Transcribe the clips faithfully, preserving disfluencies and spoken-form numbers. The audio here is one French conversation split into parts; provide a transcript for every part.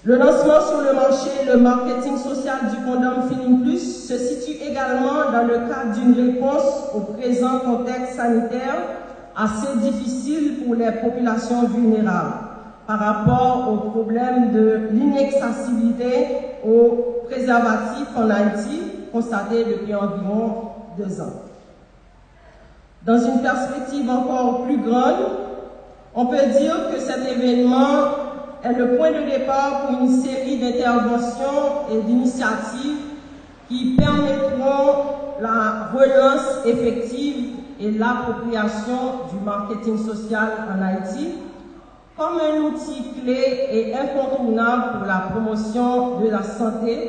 Le lancement sur le marché, le marketing social du condom Feeling Plus se situe également dans le cadre d'une réponse au présent contexte sanitaire assez difficile pour les populations vulnérables par rapport au problème de l'inaccessibilité aux préservatifs en Haïti constaté depuis environ deux ans. Dans une perspective encore plus grande, on peut dire que cet événement est le point de départ pour une série d'interventions et d'initiatives qui permettront la relance effective et l'appropriation du marketing social en Haïti comme un outil clé et incontournable pour la promotion de la santé.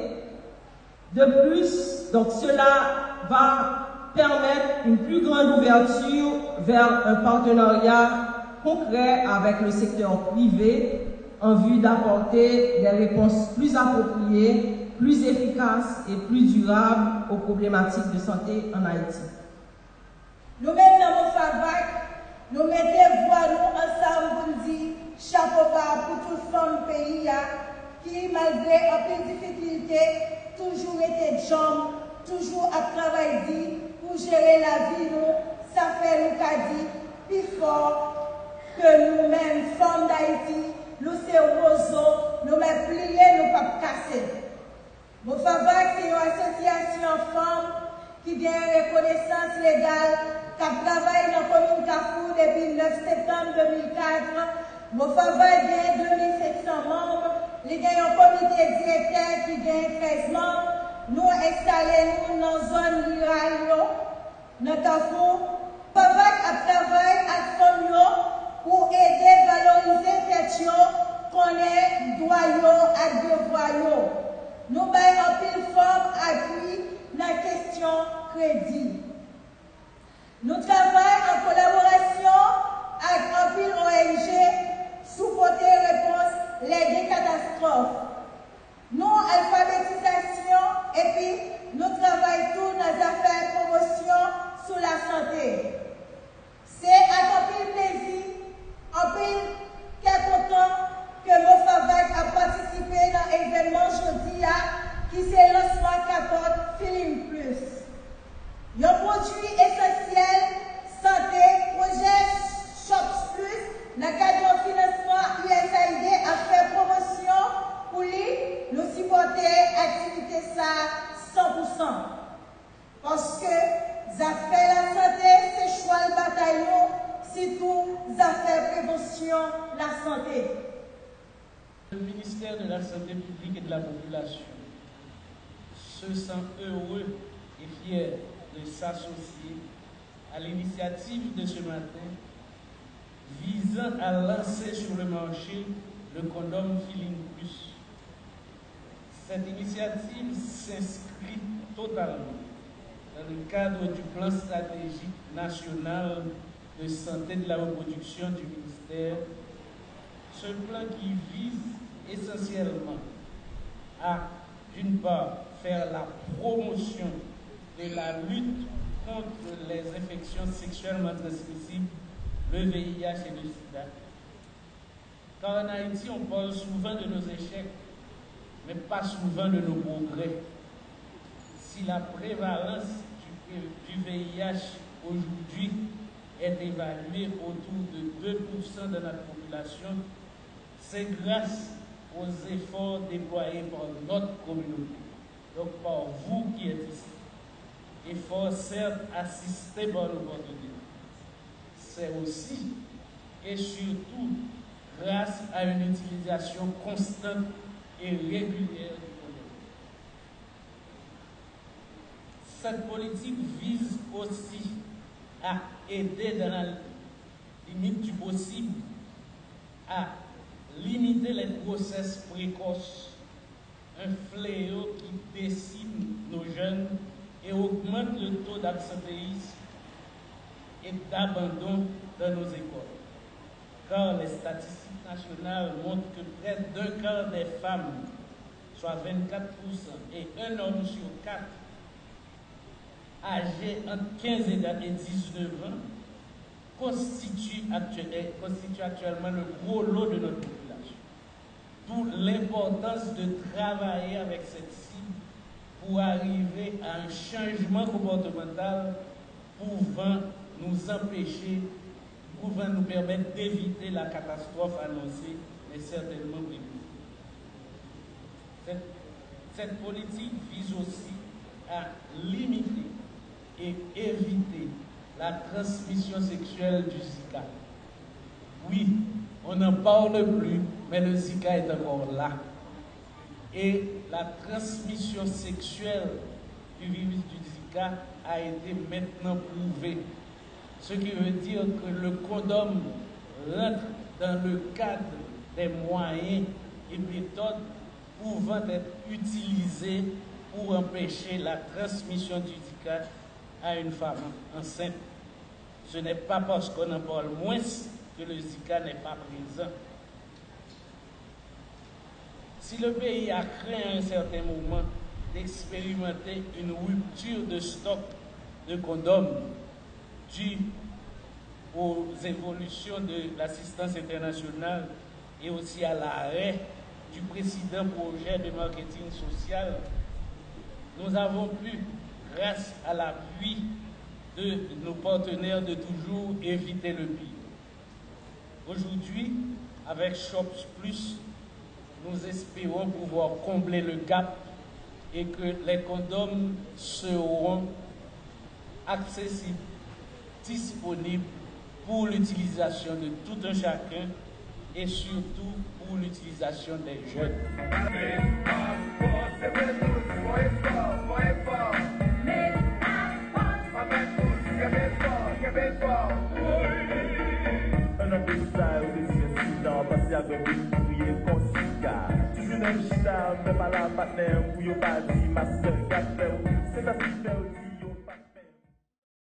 De plus, donc cela va permettre une plus grande ouverture vers un partenariat concret avec le secteur privé en vue d'apporter des réponses plus appropriées, plus efficaces et plus durables aux problématiques de santé en Haïti. Nous-mêmes, dans mon FAVAC, nous mettons voix nous ensemble pour nous dire chapeau bas pour toutes les femmes du pays qui, malgré un peu de difficulté, toujours été de jambes, toujours à travailler pour gérer la vie. Nous, ça fait nous qu'a dit plus fort que nous-mêmes, femmes d'Haïti. Nous sommes roseaux, nous sommes pliés, nous ne pas casser. Mon FAVAC, c'est une association femmes qui a une reconnaissance légale, qui travaille dans la commune Carrefour depuis le neuf septembre deux mille quatre. Mon FAVAC a deux mille sept cents membres. Il y a un comité directeur qui a treize membres. Nous installons dans la zone rurale, dans Carrefour. FAVAC a travaillé avec femmes pour aider à valoriser les qu'on est droits et devoirs. Nous avons un pile fort appui dans la question crédit. Nous travaillons en collaboration avec un pile O N G sous côté réponse les catastrophes. Nous, alphabétisation et puis nous travaillons tous dans les affaires de promotion sur la santé. C'est avec un pile plaisir, un pile qui est content que mon FAVAC a participé dans l'événement jeudi qui c'est le lancement capote Feeling Plus. Un produit essentiel santé, projet Shops Plus, dans le cadre du financement U S A I D a fait promotion pour lui, nous supporter l'activité ça cent pour cent. Parce que ça fait la santé, c'est choix le bataillon, surtout ça fait prévention la santé. Le ministère de la Santé publique et de la Population se sent heureux et fier de s'associer à l'initiative de ce matin visant à lancer sur le marché le condom Feeling Plus. Cette initiative s'inscrit totalement dans le cadre du plan stratégique national de santé de la reproduction du ministère. Ce plan qui vise essentiellement à, d'une part, faire la promotion de la lutte contre les infections sexuellement transmissibles, le V I H et le sida. Car en Haïti, on parle souvent de nos échecs, mais pas souvent de nos progrès. Si la prévalence du, du V I H aujourd'hui est évaluée autour de deux pour cent de notre population, c'est grâce aux efforts déployés par notre communauté, donc par vous qui êtes ici. Efforts certes assistés par le bord de Dieu. C'est aussi et surtout grâce à une utilisation constante et régulière du condom. Cette politique vise aussi à aider dans la limite du possible à limiter les grossesses précoces, un fléau qui décime nos jeunes et augmente le taux d'absentéisme et d'abandon dans nos écoles. Car les statistiques nationales montrent que près d'un quart des femmes, soit vingt-quatre pour cent, et un homme sur quatre, âgés entre quinze et dix-neuf ans, constituent actuellement le gros lot de notre population. D'où l'importance l'importance de travailler avec cette cible pour arriver à un changement comportemental pouvant nous empêcher, pouvant nous permettre d'éviter la catastrophe annoncée, mais certainement prévue. Cette, cette politique vise aussi à limiter et éviter la transmission sexuelle du Zika. Oui, on n'en parle plus, mais le Zika est encore là. Et la transmission sexuelle du virus du Zika a été maintenant prouvée. Ce qui veut dire que le condom rentre dans le cadre des moyens et méthodes pouvant être utilisés pour empêcher la transmission du Zika à une femme enceinte. Ce n'est pas parce qu'on en parle moins que le Zika n'est pas présent. Si le pays a craint à un certain moment d'expérimenter une rupture de stock de condoms due aux évolutions de l'assistance internationale et aussi à l'arrêt du précédent projet de marketing social, nous avons pu, grâce à l'appui de nos partenaires, de toujours éviter le pire. Aujourd'hui, avec Shops Plus, nous espérons pouvoir combler le gap et que les condoms seront accessibles, disponibles pour l'utilisation de tout un chacun et surtout pour l'utilisation des jeunes. Même chita, même à la matin, où y'a pas dit ma soeur, c'est la